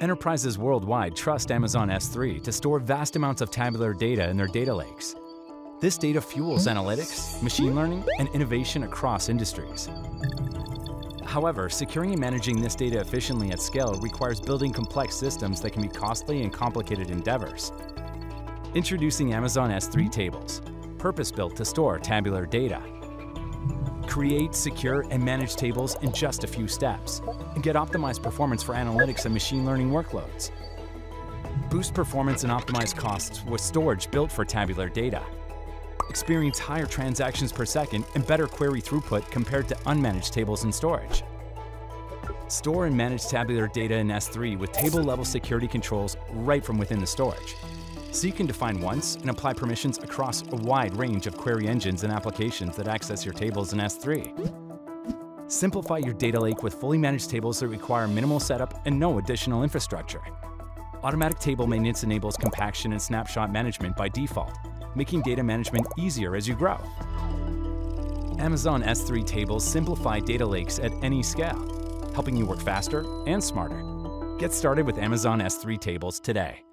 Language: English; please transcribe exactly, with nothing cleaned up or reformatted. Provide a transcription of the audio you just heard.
Enterprises worldwide trust Amazon S three to store vast amounts of tabular data in their data lakes. This data fuels analytics, machine learning, and innovation across industries. However, securing and managing this data efficiently at scale requires building complex systems that can be costly and complicated endeavors. Introducing Amazon S three Tables, purpose-built to store tabular data. Create, secure, and manage tables in just a few steps, and get optimized performance for analytics and machine learning workloads. Boost performance and optimize costs with storage built for tabular data. Experience higher transactions per second and better query throughput compared to unmanaged tables in storage. Store and manage tabular data in S three with table-level security controls right from within the storage, so you can define once and apply permissions across a wide range of query engines and applications that access your tables in S three. Simplify your data lake with fully managed tables that require minimal setup and no additional infrastructure. Automatic table maintenance enables compaction and snapshot management by default, making data management easier as you grow. Amazon S three Tables simplify data lakes at any scale, helping you work faster and smarter. Get started with Amazon S three Tables today.